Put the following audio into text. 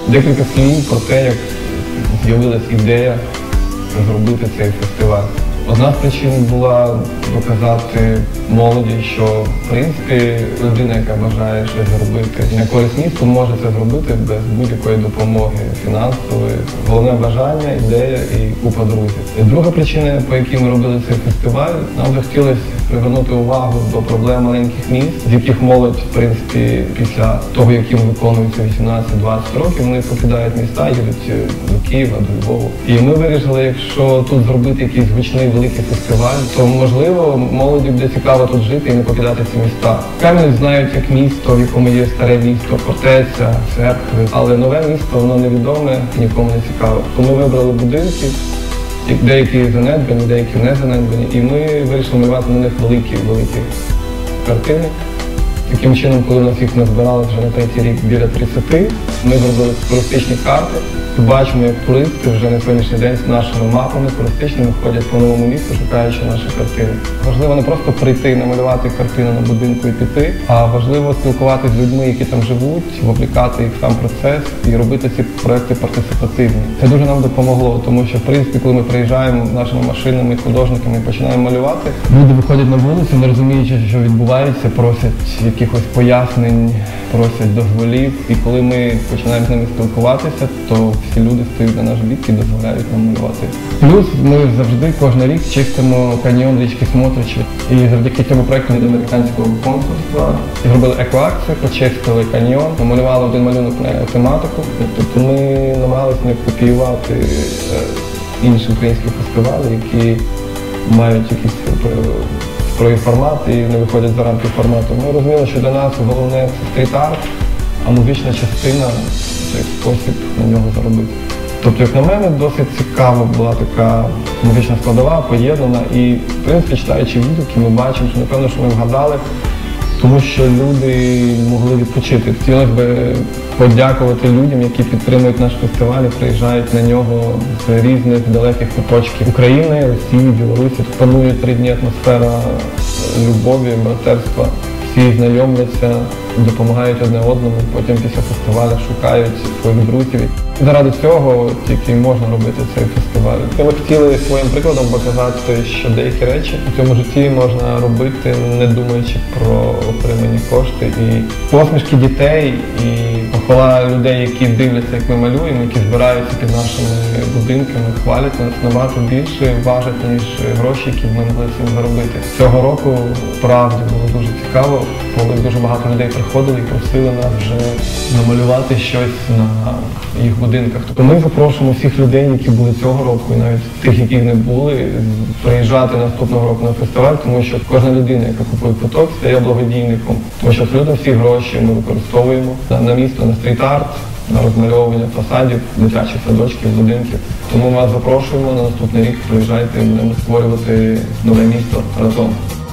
Декілька слів про те, як з'явилась ідея зробити цей фестиваль. Одна з причин була показати молоді, що, в принципі, людина, яка бажає щось зробити на користь місту, може це зробити без будь-якої допомоги фінансової. Головне бажання, ідея і купа друзів. І друга причина, по якій ми робили цей фестиваль, нам захотілося привернути увагу до проблем маленьких міст, з яких молодь, в принципі, після того, як їм виконується 18-20 років, вони покидають міста, їдуть до Києва, до Львова. І ми вирішили, якщо тут зробити якийсь гучний великий фестиваль, то, можливо, молоді буде цікаво тут жити і не покидати ці міста. Кам'янець знають як місто, в якому є старе місто, фортеця, церкви, але нове місто, воно невідоме, нікому не цікаве. Тому ми вибрали будинки, деякі занедбані, деякі не занедбані, і ми вирішили малювати на них великі картини. Таким чином, коли нас їх назбирали вже на третій рік біля 30, ми зробили туристичні карти. Бачимо, як туристи вже на сьогоднішній день з нашими мапами туристичними ходять по новому місту, шукаючи наші картини. Важливо не просто прийти і намалювати картину на будинку і піти, а важливо спілкуватися з людьми, які там живуть, вовлікати їх в сам процес і робити ці проекти партисипативні. Це дуже нам допомогло, тому що, в принципі, коли ми приїжджаємо нашими машинами, художниками і починаємо малювати, люди виходять на вулицю, не розуміючи, що відбувається, просять якихось пояснень, просять дозволів. І коли ми починаємо з ними спілкуватися, то всі люди стоять на наш бік і дозволяють нам малювати. Плюс ми завжди кожен рік чистимо каньйон річки Смотричі. І завдяки цьому проєкту від американського консульства зробили екоакцію, почистили каньйон, намалювали один малюнок на тематику. Тобто ми намагалися не копіювати інші українські фестивалі, які мають якісь строгий формат і не виходять за рамки формату. Ми розуміли, що для нас головне це стріт-арт, а музична частина – це спосіб на нього заробити. Тобто, як на мене, досить цікава була така музична складова, поєднана. І, в принципі, читаючи відгуки, ми бачимо, що, напевно, що ми вгадали, тому що люди могли відпочити. Хотілося б подякувати людям, які підтримують наш фестиваль і приїжджають на нього з різних далеких куточків України, Росії, Білорусі. Панує 3 дні атмосфера любові, братерства. Всі знайомляться, допомагають одне одному, потім після фестивалю шукають своїх друзів. Заради цього тільки можна робити цей фестиваль. Ми хотіли своїм прикладом показати, що деякі речі у цьому житті можна робити, не думаючи про отримані кошти. І посмішки дітей, і похвала людей, які дивляться, як ми малюємо, які збираються під нашими будинками, хвалять нас, набагато більше важить, ніж гроші, які ми могли цим заробити. Цього року, справді, було дуже цікаво, коли дуже багато людей приходили і просили нас вже намалювати щось на їх будинках. Тобто ми запрошуємо всіх людей, які були цього року, і навіть тих, які не були, приїжджати наступного року на фестиваль, тому що кожна людина, яка купує квиток, стає благодійником. Тому що абсолютно всі гроші ми використовуємо на місто, на стріт-арт, на розмальовування фасадів, дитячих садочків, будинків. Тому ми вас запрошуємо на наступний рік, приїжджайте і будемо створювати нове місто разом.